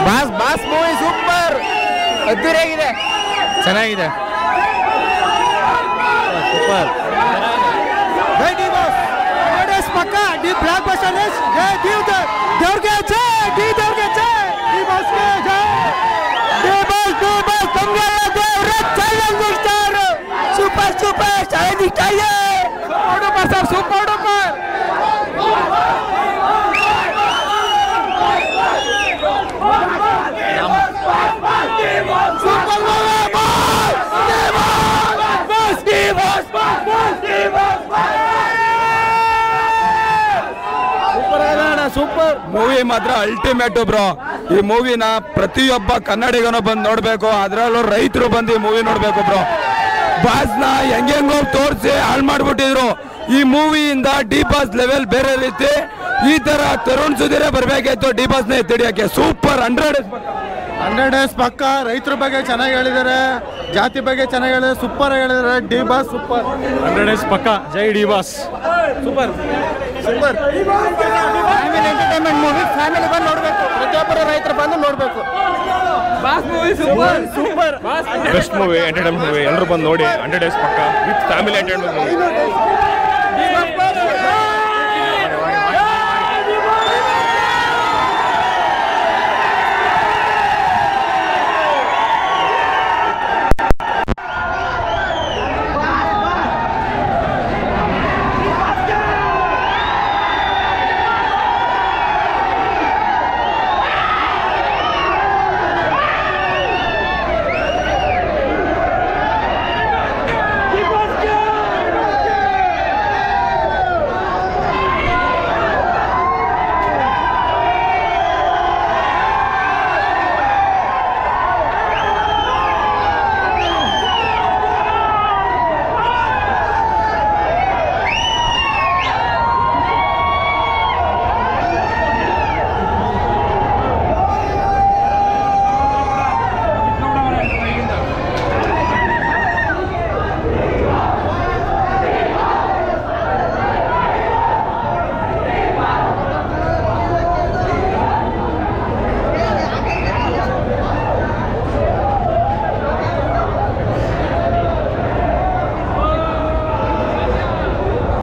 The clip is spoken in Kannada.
ಬಾಸ್ ಬಾಸ್ ಮೂವಿ ಸೂಪರ್ ಅದ್ದೂರಿಯಾಗಿದೆ ಚೆನ್ನಾಗಿದೆ ಸೂಪರ್ ಜೈ ಡಿ ಬಾಸ್ ಪಕ್ಕ ಡಿ ಬ್ಲಾಕ್ ಬಸ್ಟರ್ ಜೈ ದೇವ್ರಿಗೆ ಜೈ ಡಿ ದೇವ್ರಿಗೆ ಜೈ ಡಿ ಬಾಸ್ಗೆ ಜೈ ಡಿ ಬಾಸ್ ಕಮ್ಗೆ ದೇವ್ರ challenge star super super challenge star super sir super duper super movie ಮಾತ್ರ ಅಲ್ಟಿಮೇಟ್ ಬ್ರೋ. ಈ ಮೂವಿನ ಪ್ರತಿಯೊಬ್ಬ ಕನ್ನಡಿಗನೂ ಬಂದು ನೋಡ್ಬೇಕು, ಅದ್ರಲ್ಲೂ ರೈತರು ಬಂದು ಈ ಮೂವಿ ನೋಡ್ಬೇಕು ಬ್ರೋ. ಬಾಸ್ನ ಹೆಂಗೆಂಗೋ ತೋರಿಸಿ ಹಾಳು ಮಾಡ್ಬಿಟ್ಟಿದ್ರು. ಈ ಮೂವಿಯಿಂದ ಡಿ ಬಾಸ್ ಲೆವೆಲ್ ಬೇರೆ ರೀತಿ. ಈ ತರ ತರುಣ್ ಸುಧೀರೇ ಬರ್ಬೇಕಾಯ್ತು ಡಿ ಬಾಸ್ನ ಎತ್ತಿಡಿಯಕ್ಕೆ. ಸೂಪರ್ 100 ಡೇಸ್ ಪಕ್ಕ. ರೈತರ ಬಗ್ಗೆ ಚೆನ್ನಾಗಿ ಹೇಳಿದ್ದಾರೆ, ಜಾತಿ ಬಗ್ಗೆ ಚೆನ್ನಾಗಿ ಹೇಳಿದ್ದಾರೆ, ಸೂಪರ್ ಹೇಳಿದ್ದಾರೆ. ಡಿ ಬಾಸ್ ಸೂಪರ್ 100 ಡೇಸ್ ಪಕ್ಕ. ಜೈ D boss super super family entertainment movie. Family ಬಂದು ನೋಡಬೇಕು, ಪ್ರತಿಯೊಬ್ಬರು ರೈತರು ಬಂದು ನೋಡಬೇಕು. Boss movie super super best movie, entertainment movie. ಎಲ್ಲರೂ ಬಂದು ನೋಡಿ. 100 ಡೇಸ್ ಪಕ್ಕ ವಿತ್ ಫ್ಯಾಮಿಲಿ ಎಂಟರ್ಟೈನ್ಮೆಂಟ್ ಮೂವಿ.